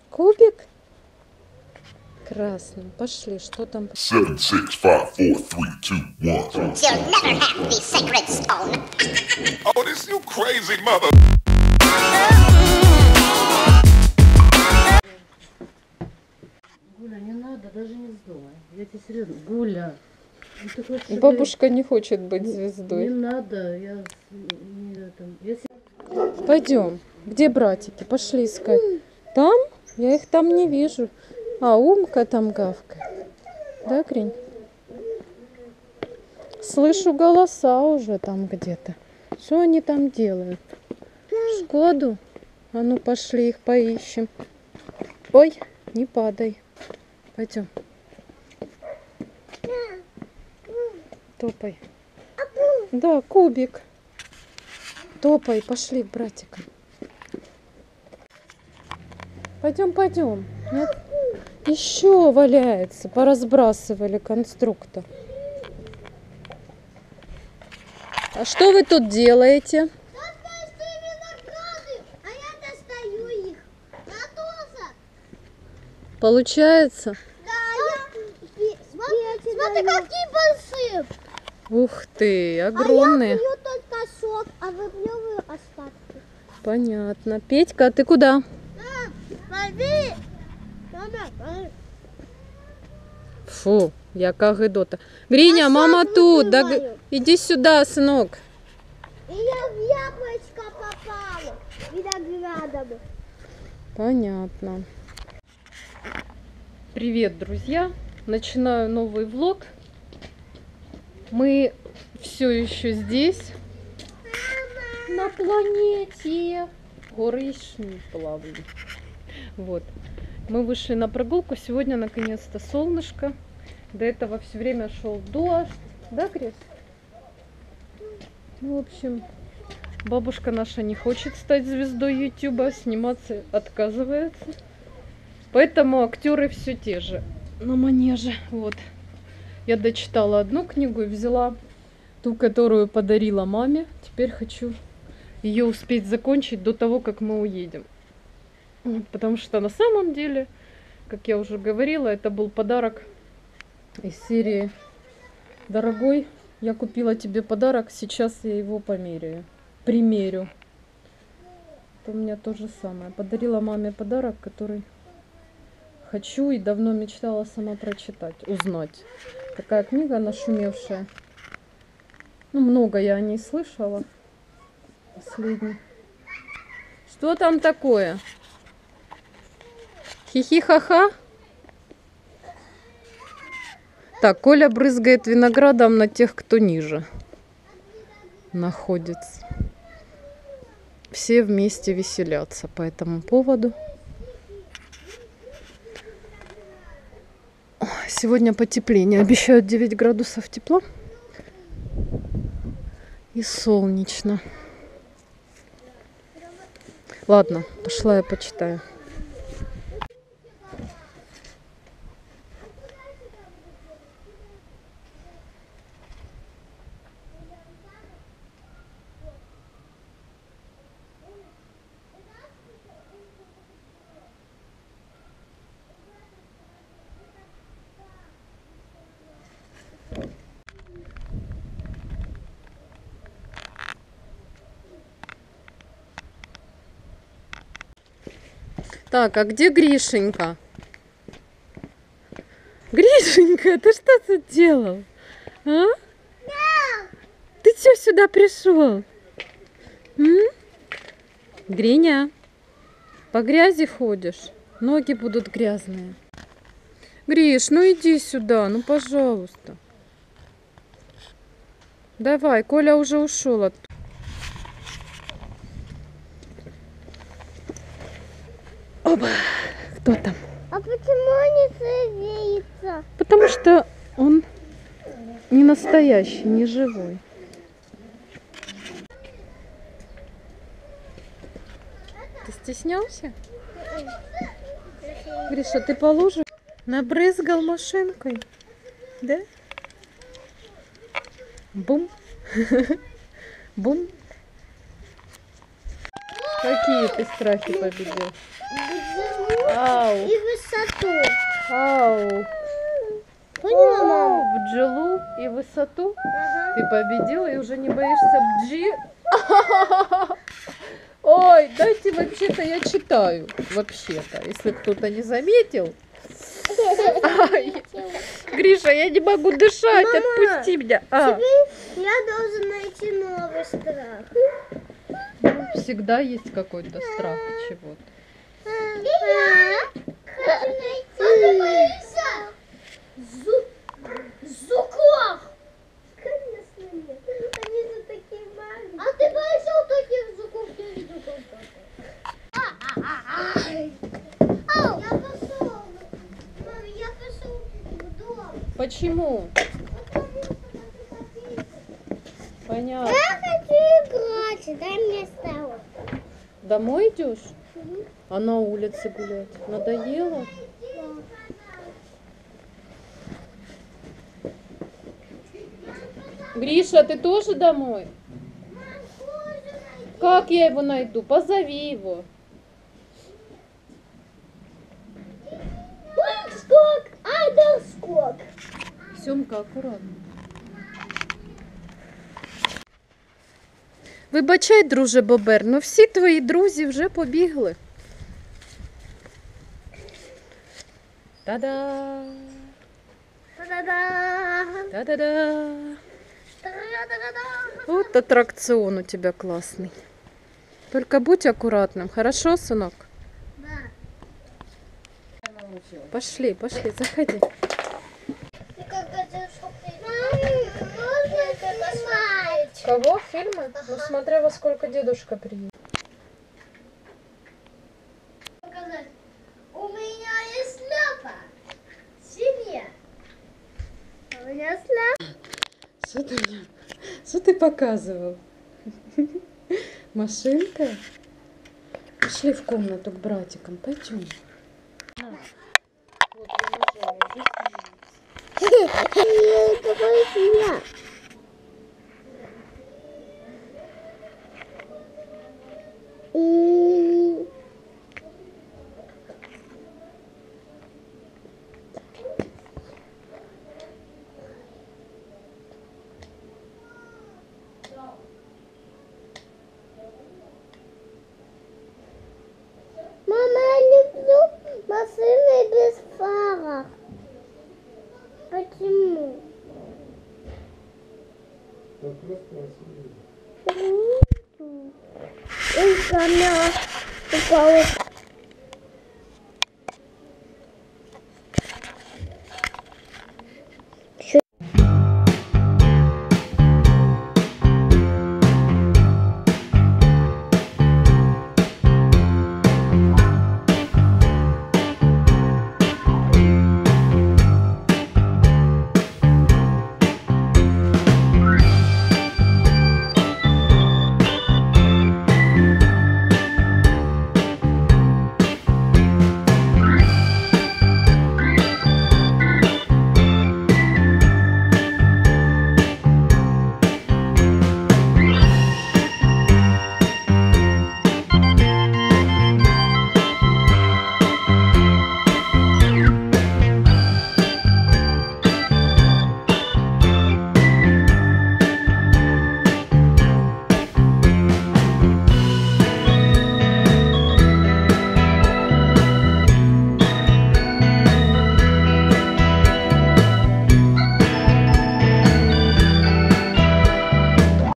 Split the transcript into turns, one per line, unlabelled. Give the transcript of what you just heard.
Кубик? Красный. Пошли, что там?
7, 6, 5, 4, 3, 2, 1.
You'll never have the sacred stone.
Oh, this you crazy mother.
Гуля, не надо, даже не вздумай. Я тебе серьезно. Гуля. Ну, ты хочешь, чтобы
Бабушка не хочет быть
Не
звездой.
надо, я не этом.
Пойдем. Где братики? Пошли искать. Там? Я их там не вижу. А, Умка там гавкает. Да, Гринь? Слышу голоса уже там где-то. Что они там делают? Шкоду? А ну пошли их поищем. Ой, не падай. Пойдем. Топай. Да, Кубик. Топай, пошли к братикам. Пойдем, пойдем. Нет? Еще валяется. Поразбрасывали конструктор. А что вы тут делаете?
А я достаю их. Надулся.
Получается?
Да, смотри, какие большие.
Ух ты, огромные.
Я пью только сок, а выплевываю остатки.
Понятно. Петька, а ты куда?
Смотри.
Фу, яка гидота. Гриня,
А
мама
сок
тут. Да,
выпиваю.
иди сюда, сынок.
И я в яблочко попала. Виноградом.
Понятно. Привет, друзья. Начинаю новый влог. Мы все еще здесь, на планете Горышни плавали. Вот. Мы вышли на прогулку. Сегодня наконец-то солнышко. До этого все время шел дождь. Да, Крис? Ну, в общем, бабушка наша не хочет стать звездой Ютуба, сниматься отказывается. Поэтому актеры все те же на манеже. Вот. Я дочитала одну книгу и взяла ту, которую подарила маме. Теперь хочу ее успеть закончить до того, как мы уедем. Потому что на самом деле, как я уже говорила, это был подарок из серии «Дорогой, я купила тебе подарок, сейчас я его примерю». Это у меня то же самое. Подарила маме подарок, который хочу и давно мечтала сама прочитать, узнать. Такая книга нашумевшая. Ну, много я о ней слышала. Последний. Что там такое? Хихи-ха-ха? Так, Коля брызгает виноградом на тех, кто ниже находится. Все вместе веселятся по этому поводу. Сегодня потепление. Обещают 9 градусов тепла. И солнечно. Ладно, пошла я почитаю. Так, а где Гришенька? Гришенька, ты что тут делал? А? Ты что сюда пришел? Гриня, по грязи ходишь? Ноги будут грязные. Гриш, ну иди сюда, ну пожалуйста. Давай, Коля уже ушел оттуда. Оба! Кто там?
А почему не садится?
Потому что он не настоящий, не живой. Ты стеснялся? Гриша, ты по луже набрызгал машинкой? Да? Бум. Бум. Какие ты страхи победил? Ау.
и высоту.
Ау.
Поняла, мама?
Бджелу и высоту.
Ага.
Ты победила и уже не боишься бджи? Ой, дайте вообще-то я читаю. Вообще-то, если кто-то не заметил. Ай, Гриша, я не могу дышать,
Мама,
отпусти меня. А,
Теперь я должен найти новый страх.
всегда есть какой-то страх чего-то.
Я хочу найти жуков. Конечно нет. Они же такие маленькие. А ты боишься таких жуков? Я не жуков. Я пошел. Мама, я пошел в дом.
Почему?
Потому что ты хотела.
Понятно.
Я хочу играть. Дай мне стол.
Домой идешь? А на улице гулять? Надоело? Гриша, ты тоже домой? Как я его найду? Позови его.
Скок, скок.
Сёмка, акуратно. Вибачай, друже Бобер, ну всі твої друзі вже побігли. Та-да!
Та-да-да.
Та-да-да!
Та-да-да-да.
Вот аттракцион у тебя классный. Только будь аккуратным, хорошо, сынок?
Да.
Пошли, пошли, заходи.
Ты как это можно снимать?
Кого? Фильмы? Ну, смотря во сколько дедушка приедет.
Показать. У меня есть шляпа. Синяя. У меня шляпа.
Что ты показывал? Машинка? Пошли в комнату к братикам, пойдем.
Какая семья? Мама, я люблю машины без фар. Почему? Ой, камера упала.